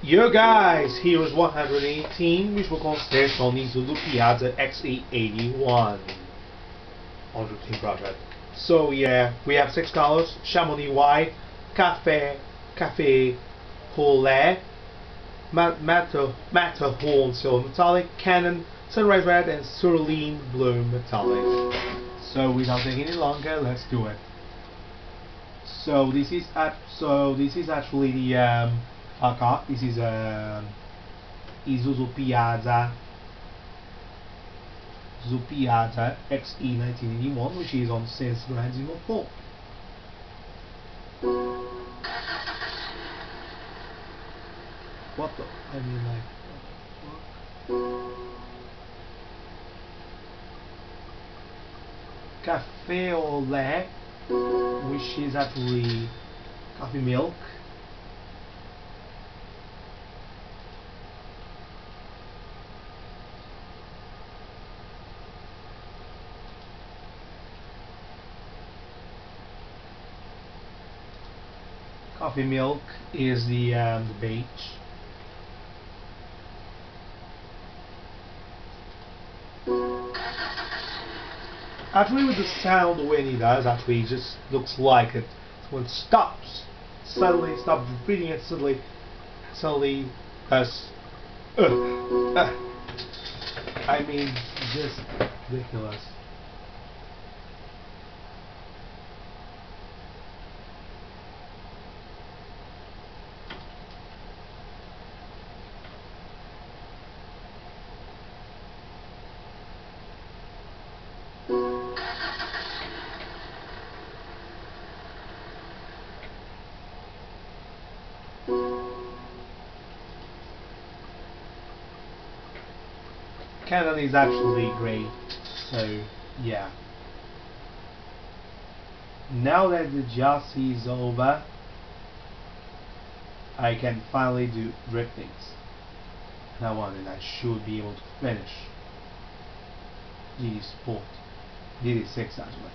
Yo guys, here is 118, which will consist on the Zulu Piazza XE81 on the team project. So yeah, we have 6 colors: Chamonix White, Cafe Au Lait, Matterhorn Silver Metallic, Cannon Sunrise Red, and Cerulean Blue Metallic. So without taking any longer, let's do it. So this is actually the car. This is Isuzu Piazza XE 1981, which is on since 1904. What the? I mean, like, what the fuck? Cafe au lait, which is actually coffee milk. Coffee milk is the beige. Actually, with the sound when he does, actually, it just looks like it. When it stops, suddenly stops repeating it. Suddenly does. I mean, just ridiculous. Canon is actually great, so yeah. Now that the Jossie is over, I can finally do driftings. Now on, and I should be able to finish GD Sport, GD6 actually.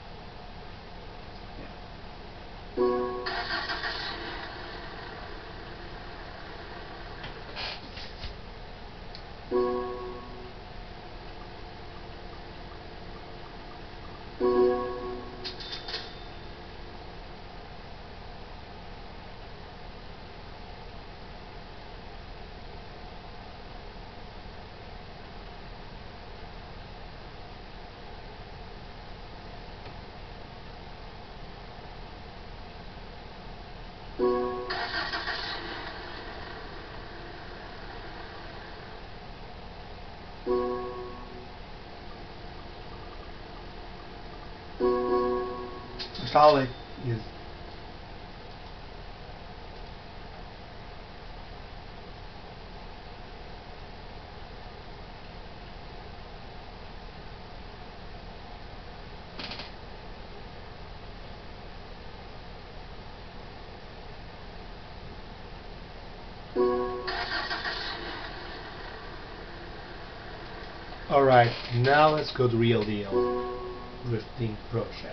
Metallic is alright. Now let's go to real deal drifting project.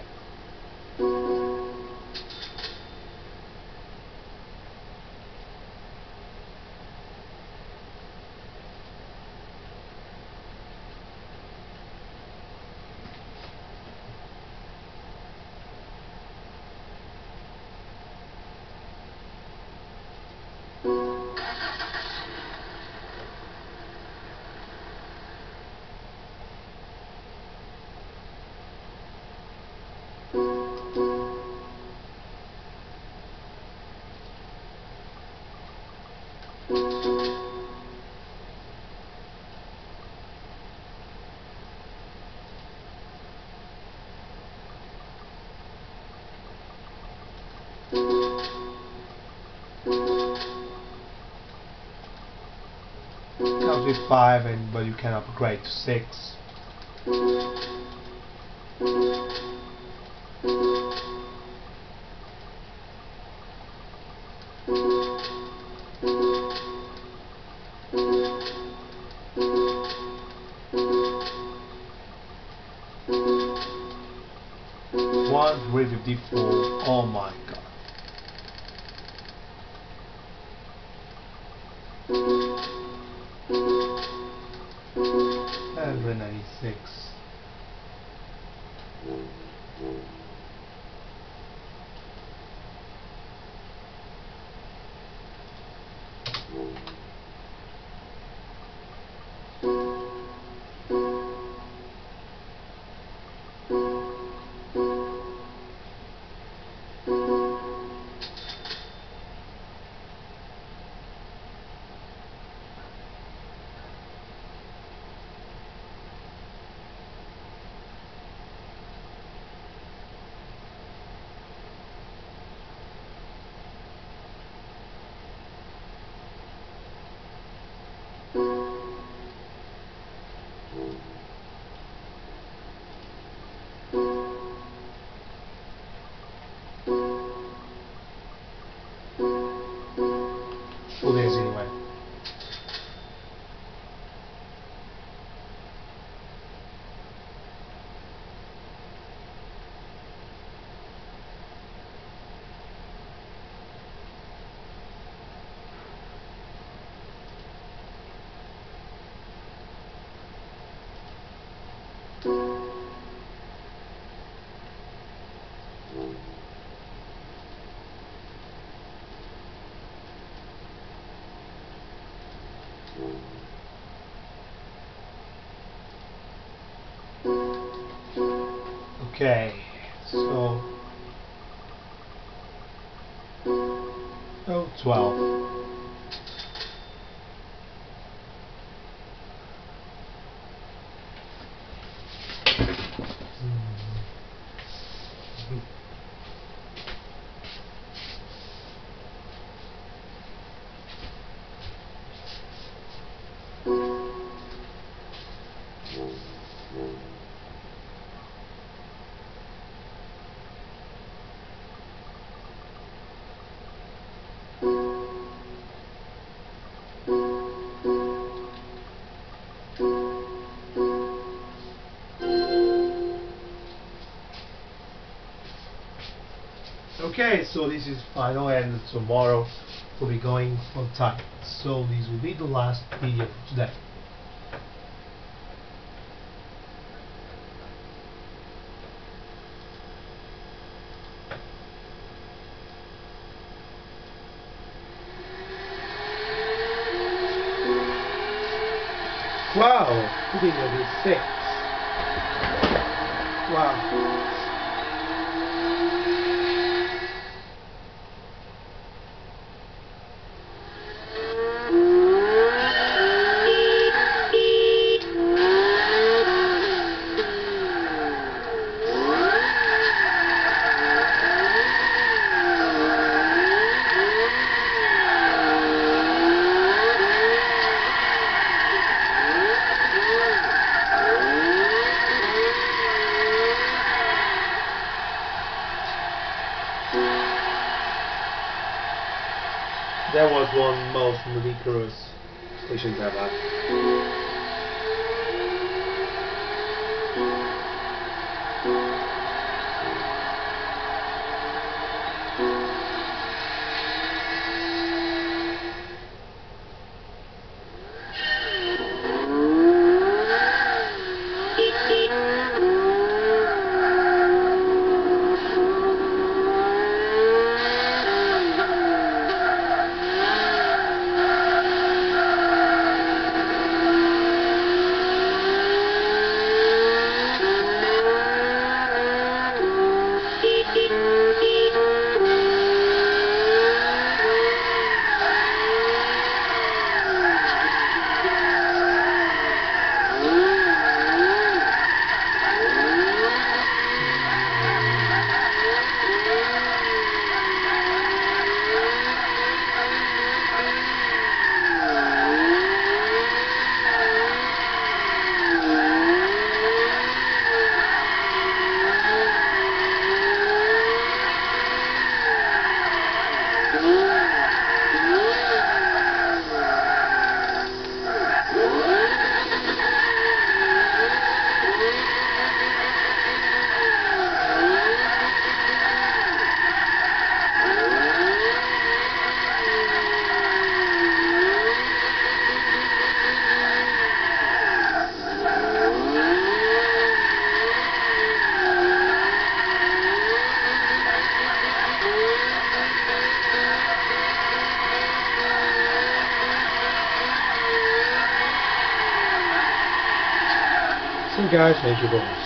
Comes with 5, but you can upgrade to 6. One 354. Oh my god. and 96. Full days anyway. Okay, so 12. Okay, so this is final and tomorrow we'll be going on time. So this will be the last video for today. Wow, putting a 6. Wow. That was one most ludicrous station ever. So guys, thank you for